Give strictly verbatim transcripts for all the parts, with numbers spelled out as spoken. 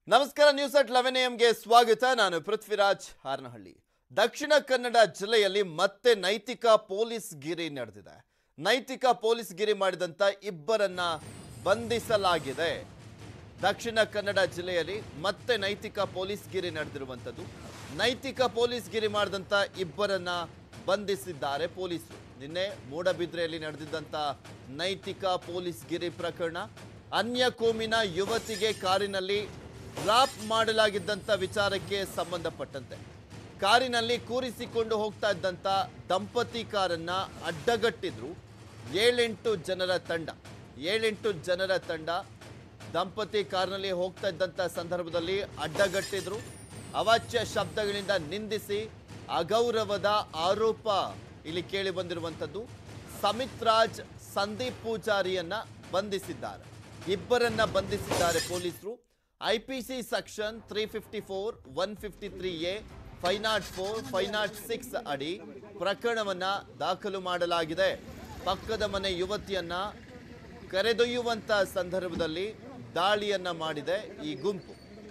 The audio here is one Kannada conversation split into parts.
ನಮಸ್ಕಾರ news at eleven A M ಗೆ ಸ್ವಾಗತ. ನಾನು ಪೃಥ್ವಿರಾಜ್ ಹಾರನಹಳ್ಳಿ. ದಕ್ಷಿಣ ಕನ್ನಡ ಜಿಲ್ಲೆಯಲ್ಲಿ ಮತ್ತೆ ನೈತಿಕ ಪೊಲೀಸ್ ಗಿರಿ ನಡೆದಿದೆ. ನೈತಿಕ ಪೊಲೀಸ್ ಗಿರಿ ಮಾಡಿದಂತ ಇಬ್ಬರನ್ನ ಬಂಧಿಸಲಾಗಿದೆ. ದಕ್ಷಿಣ ಕನ್ನಡ ಜಿಲ್ಲೆಯಲ್ಲಿ ಮತ್ತೆ ನೈತಿಕ ಪೊಲೀಸ್ ಗಿರಿ ನಡೆದಿರುವಂತದ್ದು. ನೈತಿಕ ಪೊಲೀಸ್ ಗಿರಿ ಮಾಡಿದಂತ ಇಬ್ಬರನ್ನ ಬಂಧಿಸಿದ್ದಾರೆ ಪೊಲೀಸರು. ನಿನ್ನೆ ಮೂಡಬಿದ್ರೆಯಲ್ಲಿ ನಡೆದಿದ್ದಂತ ನೈತಿಕ ಪೊಲೀಸ್ ಗಿರಿ ಪ್ರಕರಣ, ಅನ್ಯ ಕೋಮಿನ ಯುವತಿಗೆ ಕಾರಿನಲ್ಲಿ ಡ್ರಾಪ್ ಮಾಡಲಾಗಿದ್ದಂಥ ವಿಚಾರಕ್ಕೆ ಸಂಬಂಧಪಟ್ಟಂತೆ ಕಾರಿನಲ್ಲಿ ಕೂರಿಸಿಕೊಂಡು ಹೋಗ್ತಾ ಇದ್ದಂಥ ದಂಪತಿ ಕಾರನ್ನ ಅಡ್ಡಗಟ್ಟಿದ್ರು ಏಳೆಂಟು ಜನರ ತಂಡ. ಏಳೆಂಟು ಜನರ ತಂಡ ದಂಪತಿ ಕಾರ್ನಲ್ಲಿ ಹೋಗ್ತಾ ಇದ್ದಂಥ ಸಂದರ್ಭದಲ್ಲಿ ಅಡ್ಡಗಟ್ಟಿದ್ರು. ಅವಾಚ್ಯ ಶಬ್ದಗಳಿಂದ ನಿಂದಿಸಿ ಅಗೌರವದ ಆರೋಪ ಇಲ್ಲಿ ಕೇಳಿ ಬಂದಿರುವಂಥದ್ದು. ಸಮಿತ್ ರಾಜ್, ಸಂದೀಪ್ ಪೂಜಾರಿಯನ್ನ ಬಂಧಿಸಿದ್ದಾರೆ. ಇಬ್ಬರನ್ನ ಬಂಧಿಸಿದ್ದಾರೆ ಪೊಲೀಸರು. IPC section three fifty four one fifty three A five nought four five nought six ಅಡಿ ಪ್ರಕರಣವನ್ನ ದಾಖಲು ಮಾಡಲಾಗಿದೆ. ಪಕ್ಕದ ಮನೆ ಯುವತಿಯನ್ನ ಕರೆದೊಯ್ಯುವಂತ ಸಂದರ್ಭದಲ್ಲಿ ದಾಳಿಯನ್ನ ಮಾಡಿದೆ ಈ ಗುಂಪು.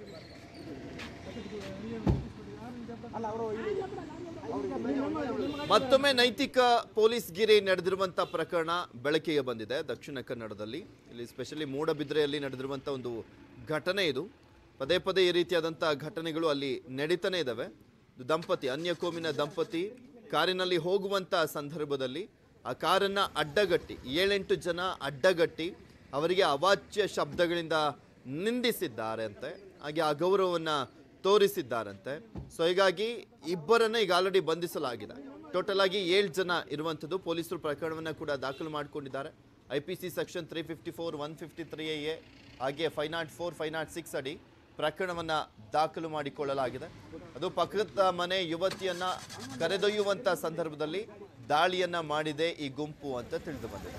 ಮತ್ತೊಮ್ಮೆ ನೈತಿಕ ಪೊಲೀಸ್ ಗಿರಿ ನಡೆದಿರುವಂತ ಪ್ರಕರಣ ಬೆಳಕಿಗೆ ಬಂದಿದೆ ದಕ್ಷಿಣ ಕನ್ನಡದಲ್ಲಿ. ಇಲ್ಲಿ ಸ್ಪೆಷಲಿ ಮೂಡಬಿದ್ರೆಯಲ್ಲಿ ನಡೆದಿರುವಂತ ಒಂದು ಘಟನೆ ಇದು. ಪದೇ ಪದೇ ಈ ರೀತಿಯಾದಂಥ ಘಟನೆಗಳು ಅಲ್ಲಿ ನಡೀತಾನೆ ಇದ್ದಾವೆ. ದಂಪತಿ, ಅನ್ಯ ಕೋಮಿನ ದಂಪತಿ ಕಾರಿನಲ್ಲಿ ಹೋಗುವಂಥ ಸಂದರ್ಭದಲ್ಲಿ ಆ ಕಾರನ್ನು ಅಡ್ಡಗಟ್ಟಿ ಏಳೆಂಟು ಜನ ಅಡ್ಡಗಟ್ಟಿ ಅವರಿಗೆ ಅವಾಚ್ಯ ಶಬ್ದಗಳಿಂದ ನಿಂದಿಸಿದ್ದಾರೆ ಅಂತೆ, ಹಾಗೆ ಅಗೌರವವನ್ನು ತೋರಿಸಿದ್ದಾರಂತೆ. ಸೊ ಹೀಗಾಗಿ ಇಬ್ಬರನ್ನ ಈಗ ಆಲ್ರೆಡಿ ಬಂಧಿಸಲಾಗಿದೆ. ಟೋಟಲ್ ಆಗಿ ಏಳು ಜನ ಇರುವಂಥದ್ದು. ಪೊಲೀಸರು ಪ್ರಕರಣವನ್ನು ಕೂಡ ದಾಖಲು ಮಾಡಿಕೊಂಡಿದ್ದಾರೆ. I P C section three fifty four one fifty three A ಹಾಗೆ five nought four five nought six ಅಡಿ ಪ್ರಕರಣವನ್ನು ದಾಖಲು ಮಾಡಿಕೊಳ್ಳಲಾಗಿದೆ. ಅದು ಪಕ್ಕದ ಮನೆ ಯುವತಿಯನ್ನ ಕರೆದೊಯ್ಯುವಂಥ ಸಂದರ್ಭದಲ್ಲಿ ದಾಳಿಯನ್ನ ಮಾಡಿದೆ ಈ ಗುಂಪು ಅಂತ ತಿಳಿದು ಬಂದಿದೆ.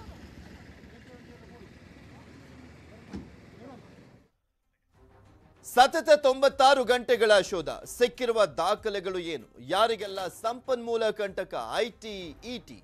ಸತತ ತೊಂಬತ್ತಾರು ಗಂಟೆಗಳ ಶೋಧ, ಸಿಕ್ಕಿರುವ ದಾಖಲೆಗಳು ಏನು, ಯಾರಿಗೆಲ್ಲ ಸಂಪನ್ಮೂಲ ಕಂಟಕ ಐಟಿ ಇಟಿ.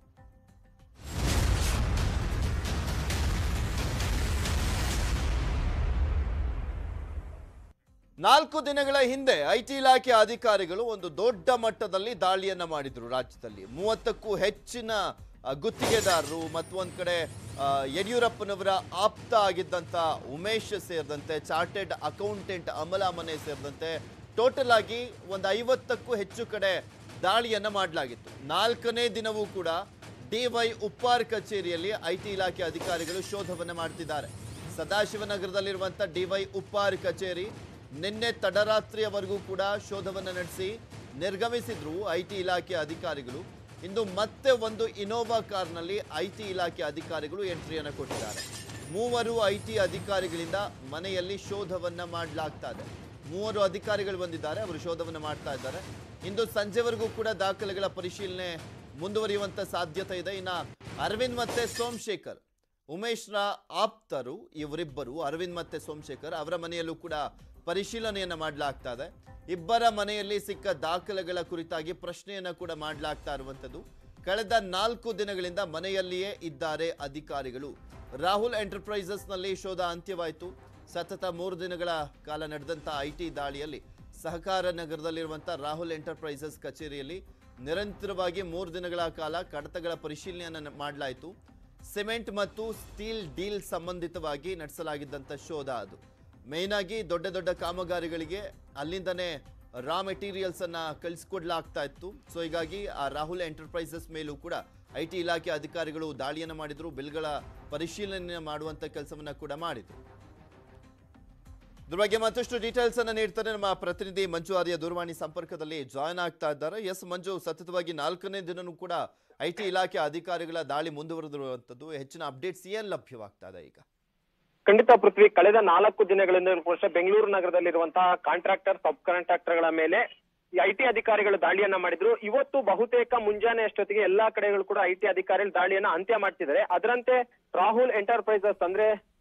ನಾಲ್ಕು ದಿನಗಳ ಹಿಂದೆ ಐಟಿ ಇಲಾಖೆ ಅಧಿಕಾರಿಗಳು ಒಂದು ದೊಡ್ಡ ಮಟ್ಟದಲ್ಲಿ ದಾಳಿಯನ್ನ ಮಾಡಿದ್ರು. ರಾಜ್ಯದಲ್ಲಿ ಮೂವತ್ತಕ್ಕೂ ಹೆಚ್ಚಿನ ಗುತ್ತಿಗೆದಾರರು ಮತ್ತು ಒಂದ್ ಕಡೆ ಯಡಿಯೂರಪ್ಪನವರ ಆಪ್ತ ಆಗಿದ್ದಂಥ ಉಮೇಶ್ ಸೇರಿದಂತೆ ಚಾರ್ಟೆಡ್ ಅಕೌಂಟೆಂಟ್ ಅಮಲಾ ಮನೆ ಸೇರಿದಂತೆ ಟೋಟಲ್ ಆಗಿ ಒಂದು ಐವತ್ತಕ್ಕೂ ಹೆಚ್ಚು ಕಡೆ ದಾಳಿಯನ್ನ ಮಾಡಲಾಗಿತ್ತು. ನಾಲ್ಕನೇ ದಿನವೂ ಕೂಡ ಡಿವೈ ಉಪ್ಪಾರ್ ಕಚೇರಿಯಲ್ಲಿ ಐಟಿ ಇಲಾಖೆ ಅಧಿಕಾರಿಗಳು ಶೋಧವನ್ನು ಮಾಡ್ತಿದ್ದಾರೆ. ಸದಾಶಿವನಗರದಲ್ಲಿರುವಂಥ ಡಿವೈ ಉಪ್ಪಾರ್ ಕಚೇರಿ ನಿನ್ನೆ ತಡರಾತ್ರಿಯವರೆಗೂ ಕೂಡ ಶೋಧವನ್ನು ನಡೆಸಿ ನಿರ್ಗಮಿಸಿದ್ರು ಐಟಿ ಇಲಾಖೆ ಅಧಿಕಾರಿಗಳು. ಇಂದು ಮತ್ತೆ ಒಂದು ಇನೋವಾ ಕಾರ್ನಲ್ಲಿ ಐಟಿ ಇಲಾಖೆ ಅಧಿಕಾರಿಗಳು ಎಂಟ್ರಿಯನ್ನು ಕೊಟ್ಟಿದ್ದಾರೆ. ಮೂವರು ಐಟಿ ಅಧಿಕಾರಿಗಳಿಂದ ಮನೆಯಲ್ಲಿ ಶೋಧವನ್ನ ಮಾಡಲಾಗ್ತಾ ಇದೆ. ಮೂವರು ಅಧಿಕಾರಿಗಳು ಬಂದಿದ್ದಾರೆ, ಅವರು ಶೋಧವನ್ನು ಮಾಡ್ತಾ ಇದ್ದಾರೆ. ಇಂದು ಸಂಜೆವರೆಗೂ ಕೂಡ ದಾಖಲೆಗಳ ಪರಿಶೀಲನೆ ಮುಂದುವರಿಯುವಂತ ಸಾಧ್ಯತೆ ಇದೆ. ಇನ್ನ ಅರವಿಂದ್ ಮತ್ತೆ ಸೋಮಶೇಖರ್, ಉಮೇಶ್ರ ಆಪ್ತರು ಇವರಿಬ್ಬರು, ಅರವಿಂದ್ ಮತ್ತೆ ಸೋಮಶೇಖರ್, ಅವರ ಮನೆಯಲ್ಲೂ ಕೂಡ ಪರಿಶೀಲನೆಯನ್ನ ಮಾಡಲಾಗ್ತಾ ಇದೆ. ಇಬ್ಬರ ಮನೆಯಲ್ಲಿ ಸಿಕ್ಕ ದಾಖಲೆಗಳ ಕುರಿತಾಗಿ ಪ್ರಶ್ನೆಯನ್ನ ಕೂಡ ಮಾಡಲಾಗ್ತಾ ಇರುವಂತದ್ದು. ಕಳೆದ ನಾಲ್ಕು ದಿನಗಳಿಂದ ಮನೆಯಲ್ಲಿಯೇ ಇದ್ದಾರೆ ಅಧಿಕಾರಿಗಳು. ರಾಹುಲ್ ಎಂಟರ್ಪ್ರೈಸಸ್ ನಲ್ಲಿ ಶೋಧ ಅಂತ್ಯವಾಯಿತು. ಸತತ ಮೂರು ದಿನಗಳ ಕಾಲ ನಡೆದಂತ ಐಟಿ ದಾಳಿಯಲ್ಲಿ ಸಹಕಾರ ನಗರದಲ್ಲಿರುವಂತಹ ರಾಹುಲ್ ಎಂಟರ್ಪ್ರೈಸಸ್ ಕಚೇರಿಯಲ್ಲಿ ನಿರಂತರವಾಗಿ ಮೂರು ದಿನಗಳ ಕಾಲ ಕಡತಗಳ ಪರಿಶೀಲನೆಯನ್ನ ಮಾಡಲಾಯಿತು. ಸಿಮೆಂಟ್ ಮತ್ತು ಸ್ಟೀಲ್ ಡೀಲ್ ಸಂಬಂಧಿತವಾಗಿ ನಡೆಸಲಾಗಿದ್ದಂಥ ಶೋಧ ಅದು. ಮೇನ್ ಆಗಿ ದೊಡ್ಡ ದೊಡ್ಡ ಕಾಮಗಾರಿಗಳಿಗೆ ಅಲ್ಲಿಂದನೇ ರಾ ಮೆಟೀರಿಯಲ್ಸ್ ಅನ್ನ ಕಳಿಸ್ಕೊಡ್ಲಾಗ್ತಾ ಇತ್ತು. ಸೊ ಹೀಗಾಗಿ ಆ ರಾಹುಲ್ ಎಂಟರ್ಪ್ರೈಸಸ್ ಮೇಲೂ ಕೂಡ ಐಟಿ ಇಲಾಖೆ ಅಧಿಕಾರಿಗಳು ದಾಳಿಯನ್ನು ಮಾಡಿದ್ರು. ಬಿಲ್ಗಳ ಪರಿಶೀಲನೆ ಮಾಡುವಂತ ಕೆಲಸವನ್ನ ಕೂಡ ಮಾಡಿದ್ರು. ಇದ್ರ ಬಗ್ಗೆ ಮತ್ತಷ್ಟು ಡೀಟೇಲ್ಸ್ ಅನ್ನ ನೀಡ್ತಾರೆ ನಮ್ಮ ಪ್ರತಿನಿಧಿ ಮಂಜು ಆರ್ಯ ದೂರವಾಣಿ ಸಂಪರ್ಕದಲ್ಲಿ ಜಾಯ್ನ್ ಆಗ್ತಾ ಇದ್ದಾರೆ. ಎಸ್ ಮಂಜು, ಸತತವಾಗಿ ನಾಲ್ಕನೇ ದಿನನೂ ಕೂಡ ಐಟಿ ಇಲಾಖೆ ಅಧಿಕಾರಿಗಳ ದಾಳಿ ಮುಂದುವರೆದಿರುವಂತದ್ದು. ಹೆಚ್ಚಿನ ಅಪ್ಡೇಟ್ಸ್ ಏನ್ ಲಭ್ಯವಾಗ್ತಾ ಇದೆ ಈಗ? ಖಂಡಿತ ಪೃಥ್ವಿ, ಕಳೆದ ನಾಲ್ಕು ದಿನಗಳಿಂದ ವರ್ಷ ಬೆಂಗಳೂರು ನಗರದಲ್ಲಿರುವಂತಹ ಕಾಂಟ್ರಾಕ್ಟರ್, ಸಬ್ ಕಾಂಟ್ರಾಕ್ಟರ್ಗಳ ಮೇಲೆ ಐಟಿ ಅಧಿಕಾರಿಗಳು ದಾಳಿಯನ್ನ ಮಾಡಿದ್ರು. ಇವತ್ತು ಬಹುತೇಕ ಮುಂಜಾನೆ ಅಷ್ಟೊತ್ತಿಗೆ ಎಲ್ಲಾ ಕಡೆಗಳು ಕೂಡ ಐಟಿ ಅಧಿಕಾರಿಗಳು ದಾಳಿಯನ್ನ ಅಂತ್ಯ ಮಾಡ್ತಿದ್ದಾರೆ. ಅದರಂತೆ ರಾಹುಲ್ ಎಂಟರ್ಪ್ರೈಸಸ್ ಅಂದ್ರೆ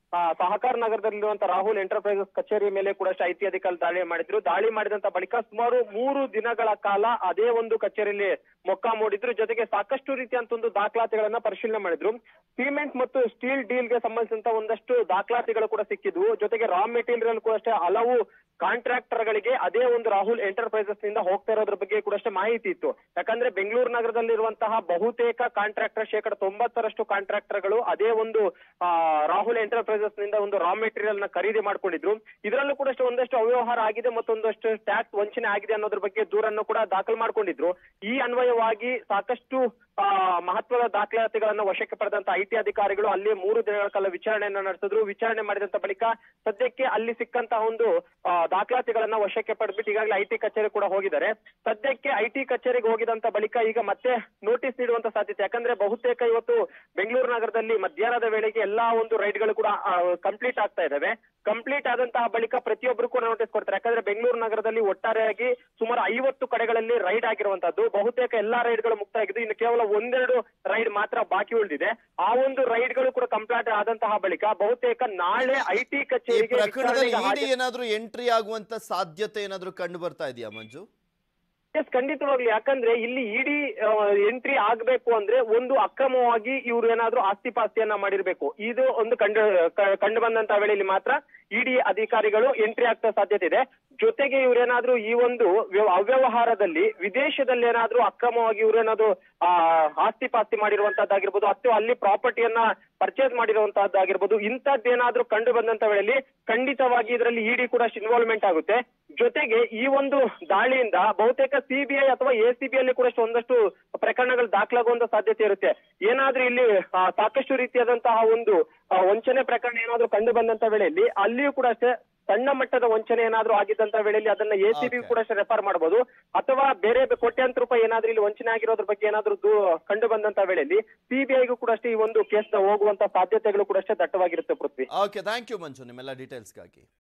ಆ, ಸಹಕಾರ ನಗರದಲ್ಲಿರುವಂತಹ ರಾಹುಲ್ ಎಂಟರ್ಪ್ರೈಸಸ್ ಕಚೇರಿ ಮೇಲೆ ಕೂಡ ಅಷ್ಟೇ ಐಟಿ ಅಧಿಕಾರಿ ದಾಳಿ ಮಾಡಿದ್ರು. ದಾಳಿ ಮಾಡಿದಂತ ಬಳಿಕ ಸುಮಾರು ಮೂರು ದಿನಗಳ ಕಾಲ ಅದೇ ಒಂದು ಕಚೇರಿಯಲ್ಲಿ ಮೊಕ್ಕಾಮೂಡಿದ್ರು. ಜೊತೆಗೆ ಸಾಕಷ್ಟು ರೀತಿಯಂತ ಒಂದು ದಾಖಲಾತಿಗಳನ್ನ ಪರಿಶೀಲನೆ ಮಾಡಿದ್ರು. ಸಿಮೆಂಟ್ ಮತ್ತು ಸ್ಟೀಲ್ ಡೀಲ್ ಗೆ ಸಂಬಂಧಿಸಿದಂತ ಒಂದಷ್ಟು ದಾಖಲಾತಿಗಳು ಕೂಡ ಸಿಕ್ಕಿದ್ವು. ಜೊತೆಗೆ ರಾ ಮೆಟೀರಿಯಲ್ ಕೂಡ ಅಷ್ಟೇ ಹಲವು ಕಾಂಟ್ರಾಕ್ಟರ್ ಗಳಿಗೆ ಅದೇ ಒಂದು ರಾಹುಲ್ ಎಂಟರ್ಪ್ರೈಸಸ್ ನಿಂದ ಹೋಗ್ತಾ ಇರೋದ್ರ ಬಗ್ಗೆ ಕೂಡ ಅಷ್ಟೇ ಮಾಹಿತಿ ಇತ್ತು. ಯಾಕಂದ್ರೆ ಬೆಂಗಳೂರು ನಗರದಲ್ಲಿರುವಂತಹ ಬಹುತೇಕ ಕಾಂಟ್ರಾಕ್ಟರ್ ಶೇಕಡ ತೊಂಬತ್ತರಷ್ಟು ಕಾಂಟ್ರಾಕ್ಟರ್ ಗಳು ಅದೇ ಒಂದು ಆ ರಾಹುಲ್ ಎಂಟರ್ಪ್ರೈಸಸ್ ನಿಂದ ಒಂದು ರಾ ಮೆಟೀರಿಯಲ್ ನ ಖರೀದಿ ಮಾಡ್ಕೊಂಡಿದ್ರು. ಇದರಲ್ಲೂ ಕೂಡ ಅಷ್ಟೇ ಒಂದಷ್ಟು ಅವ್ಯವಹಾರ ಆಗಿದೆ ಮತ್ತೊಂದಷ್ಟು ಟ್ಯಾಕ್ಸ್ ವಂಚನೆ ಆಗಿದೆ ಅನ್ನೋದ್ರ ಬಗ್ಗೆ ದೂರನ್ನು ಕೂಡ ದಾಖಲು ಮಾಡ್ಕೊಂಡಿದ್ರು. ಈ ಅನ್ವಯವಾಗಿ ಸಾಕಷ್ಟು ಆ ಮಹತ್ವದ ದಾಖಲಾತಿಗಳನ್ನ ವಶಕ್ಕೆ ಪಡೆದಂತ ಐಟಿ ಅಧಿಕಾರಿಗಳು ಅಲ್ಲಿ ಮೂರು ದಿನಗಳ ಕಾಲ ವಿಚಾರಣೆಯನ್ನ ನಡೆಸಿದ್ರು. ವಿಚಾರಣೆ ಮಾಡಿದಂತ ಬಳಿಕ ಸದ್ಯಕ್ಕೆ ಅಲ್ಲಿ ಸಿಕ್ಕಂತಹ ಒಂದು ಆ, ದಾಖಲಾತಿಗಳನ್ನ ವಶಕ್ಕೆ ಪಡೆದ್ಬಿಟ್ಟು ಈಗಾಗಲೇ ಐಟಿ ಕಚೇರಿ ಕೂಡ ಹೋಗಿದ್ದಾರೆ. ಸದ್ಯಕ್ಕೆ ಐಟಿ ಕಚೇರಿಗೆ ಹೋಗಿದಂತ ಬಳಿಕ ಈಗ ಮತ್ತೆ ನೋಟಿಸ್ ನೀಡುವಂತ ಸಾಧ್ಯತೆ. ಯಾಕಂದ್ರೆ ಬಹುತೇಕ ಇವತ್ತು ಬೆಂಗಳೂರು ನಗರದಲ್ಲಿ ಮಧ್ಯಾಹ್ನದ ವೇಳೆಗೆ ಎಲ್ಲಾ ಒಂದು ರೈಡ್ಗಳು ಕೂಡ ಕಂಪ್ಲೀಟ್ ಆಗ್ತಾ ಇದಾವೆ. ಕಂಪ್ಲೀಟ್ ಆದಂತಹ ಬಳಿಕ ಪ್ರತಿಯೊಬ್ಬರು ಕೂಡ ನೋಟಿಸ್ ಕೊಡ್ತಾರೆ. ಯಾಕಂದ್ರೆ ಬೆಂಗಳೂರು ನಗರದಲ್ಲಿ ಒಟ್ಟಾರೆಯಾಗಿ ಸುಮಾರು ಐವತ್ತು ಕಡೆಗಳಲ್ಲಿ ರೈಡ್ ಆಗಿರುವಂತದ್ದು. ಬಹುತೇಕ ಎಲ್ಲಾ ರೈಡ್ಗಳು ಮುಕ್ತ ಆಗಿದ್ದು ಇನ್ನು ಕೇವಲ ಒಂದೆರಡು ರೈಡ್ ಮಾತ್ರ ಬಾಕಿ ಉಳಿದಿದೆ. ಆ ಒಂದು ರೈಡ್ಗಳು ಕೂಡ ಕಂಪ್ಲೀಟ್ ಆದಂತಹ ಬಳಿಕ ಬಹುತೇಕ ನಾಳೆ ಐಟಿ ಈ ಕಚೇರಿಗೆ ಪ್ರಕರಣದಲ್ಲಿ ವಿಚಾರಣೆಗೆ ಇಡಿ ಏನಾದ್ರೂ ಎಂಟ್ರಿ ಆಗುವಂತ ಸಾಧ್ಯತೆ ಏನಾದ್ರೂ ಕಂಡು ಬರ್ತಾ ಇದೆಯಾ ಮಂಜು? ಎಸ್, ಖಂಡಿತವಾಗ್ಲಿ. ಯಾಕಂದ್ರೆ ಇಲ್ಲಿ ಇಡಿ ಎಂಟ್ರಿ ಆಗ್ಬೇಕು ಅಂದ್ರೆ ಒಂದು ಅಕ್ರಮವಾಗಿ ಇವ್ರು ಏನಾದ್ರೂ ಆಸ್ತಿ ಪಾಸ್ತಿಯನ್ನ ಮಾಡಿರ್ಬೇಕು. ಇದು ಒಂದು ಕಂಡು ಕಂಡು ಬಂದಂತ ವೇಳೆಯಲ್ಲಿ ಮಾತ್ರ ಇಡಿ ಅಧಿಕಾರಿಗಳು ಎಂಟ್ರಿ ಆಗ್ತಾ ಸಾಧ್ಯತೆ ಇದೆ. ಜೊತೆಗೆ ಇವ್ರೇನಾದ್ರೂ ಈ ಒಂದು ಅವ್ಯವಹಾರದಲ್ಲಿ ವಿದೇಶದಲ್ಲಿ ಏನಾದ್ರೂ ಅಕ್ರಮವಾಗಿ ಇವ್ರೇನಾದ್ರೂ ಆ ಆಸ್ತಿ ಪಾಸ್ತಿ ಮಾಡಿರುವಂತದ್ದಾಗಿರ್ಬೋದು ಅಥವಾ ಅಲ್ಲಿ ಪ್ರಾಪರ್ಟಿಯನ್ನ ಪರ್ಚೇಸ್ ಮಾಡಿರುವಂತಹದ್ದಾಗಿರ್ಬೋದು, ಇಂಥದ್ದೇನಾದ್ರೂ ಕಂಡು ಬಂದಂತ ವೇಳೆಯಲ್ಲಿ ಖಂಡಿತವಾಗಿ ಇದರಲ್ಲಿ ಇಡಿ ಕೂಡ ಇನ್ವಾಲ್ವ್ಮೆಂಟ್ ಆಗುತ್ತೆ. ಜೊತೆಗೆ ಈ ಒಂದು ದಾಳಿಯಿಂದ ಬಹುತೇಕ ಸಿಬಿಐ ಅಥವಾ ಎಸಿಬಿ ಅಲ್ಲಿ ಕೂಡ ಒಂದಷ್ಟು ಪ್ರಕರಣಗಳು ದಾಖಲಾಗುವಂತ ಸಾಧ್ಯತೆ ಇರುತ್ತೆ. ಏನಾದ್ರೂ ಇಲ್ಲಿ ಸಾಕಷ್ಟು ರೀತಿಯಾದಂತಹ ಒಂದು ವಂಚನೆ ಪ್ರಕರಣ ಏನಾದ್ರೂ ಕಂಡು ಬಂದಂತ ವೇಳೆಯಲ್ಲಿ ಅಲ್ಲಿಯೂ ಕೂಡ ಅಷ್ಟೇ ಸಣ್ಣ ಮಟ್ಟದ ವಂಚನೆ ಏನಾದ್ರೂ ಆಗಿದ್ದಂತ ವೇಳೆಯಲ್ಲಿ ಅದನ್ನ ಎಸಿಬಿ ಕೂಡ ಅಷ್ಟೇ ರೆಫರ್ ಮಾಡಬಹುದು. ಅಥವಾ ಬೇರೆ ಕೋಟ್ಯಾಂತರ ರೂಪಾಯಿ ಏನಾದ್ರೂ ಇಲ್ಲಿ ವಂಚನೆ ಆಗಿರೋದ್ರ ಬಗ್ಗೆ ಏನಾದ್ರೂ ಕಂಡು ಬಂದಂತ ವೇಳೆಯಲ್ಲಿ ಸಿಬಿಐಗೂ ಕೂಡ ಅಷ್ಟೇ ಈ ಒಂದು ಕೇಸ್ ಹೋಗುವಂತ ಸಾಧ್ಯತೆಗಳು ಕೂಡ ಅಷ್ಟೇ ದಟ್ಟವಾಗಿರುತ್ತೆ Prithvi. Okay, thank you Manju ನಿಮ್ಮೆಲ್ಲ ಡೀಟೇಲ್ಸ್ಗಾಗಿ.